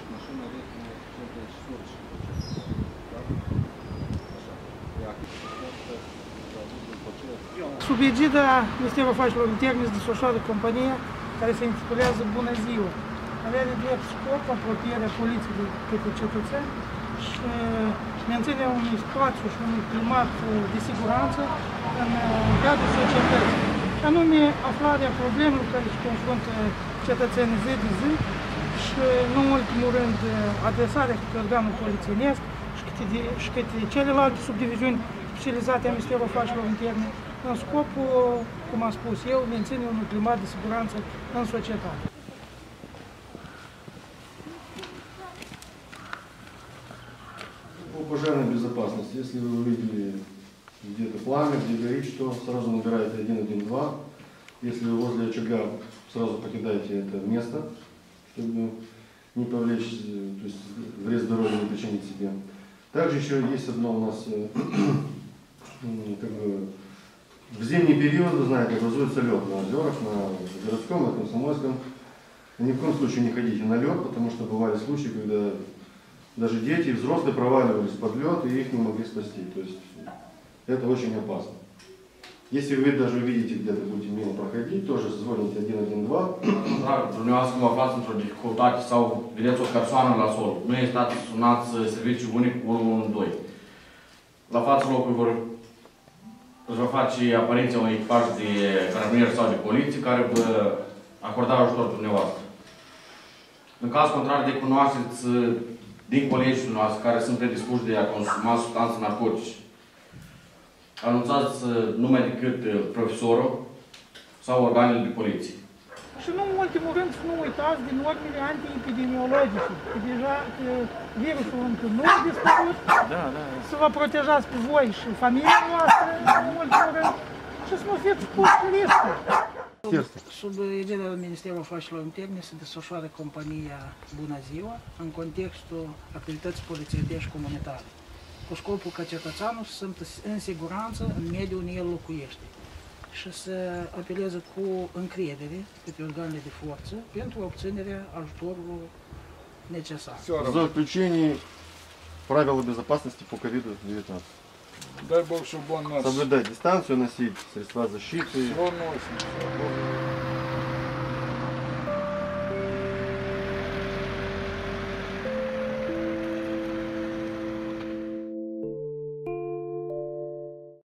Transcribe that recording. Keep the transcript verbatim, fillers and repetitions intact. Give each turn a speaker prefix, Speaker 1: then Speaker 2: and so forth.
Speaker 1: Mașina ritmul cincizeci sute
Speaker 2: Sub egida Ministerul Afacerilor Interne se desfășoară compania care se intitulează Bună Ziua. Avea de drept scop apropierea poliției către cetățeni și menținerea unui spațiu și unui climat de siguranță în cadrul societății. Anume, aflarea problemelor care se confruntă cetățenii zi de zi și, nu în ultimul rând, adresarea către organul polițienesc și către celelalte subdiviziuni specializate a Ministerului Afacerilor Interne, în scopul, cum am spus eu, menținerea unui climat de siguranță în societate.
Speaker 3: По пожарной безопасности, если вы увидели где-то пламя, где горит, что сразу набираете один один два. Если вы возле очага, сразу покидаете это место, чтобы не повлечь, то есть вред здоровью не причинить себе. Также еще есть одно у нас, как бы, в зимний период, вы знаете, образуется лед на озерах, на городском, на Комсомольском. Ни в коем случае не ходите на лед, потому что бывали случаи, когда даже дети и взрослые проваливались под лед и их не могли спасти. То есть это очень опасно. Если вы даже увидите, где-то будете мимо проходить, тоже звоните один один два.
Speaker 4: Dar dumneavoastră când vă aflați într-o dificultate sau vedeți o persoană la sol, nu ezitați să sunați serviciul unic unu unu doi. La fața locului vor, își va face apariția unui echipaj de carabinieri sau de poliție care vă acorda ajutor dumneavoastră. În caz contrar de cunoașteți din colegii noastre care sunt predispuși de a consuma substanțe narcotice, anunțați numai decât profesorul sau organele de poliție.
Speaker 2: Și nu în ultimul rând să nu uitați din normele antiepidemiologice, că deja că virusul încă nu a dispărut,
Speaker 5: da, da.
Speaker 2: Să vă protejați pe voi și familia voastră, în ultimul rând, și să nu fiți puși riscul. Sub egida Ministerului Afacerilor Interne se desfășoară compania Bună Ziua în contextul activității polițienești comunitare, cu scopul ca cetățeanul să se simtă în siguranță în mediul unde el locuiește și să apeleze cu încredere către organele de forță pentru obținerea ajutorului necesar.
Speaker 3: В заключении правила безопасности по ковиду девятнадцать.
Speaker 5: Дай Бог, чтобы он нас...
Speaker 3: Соблюдать дистанцию, носить средства защиты.
Speaker 5: Все носит.